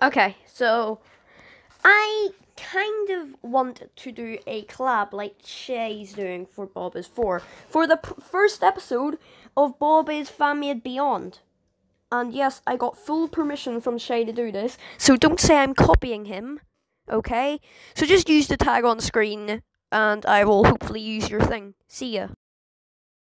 Okay, so I kind of want to do a collab like Shay's doing for Bob is 4 for the first episode of Bob is Family and Beyond. And yes, I got full permission from Shay to do this, so don't say I'm copying him, okay? So just use the tag on screen, and I will hopefully use your thing. See ya.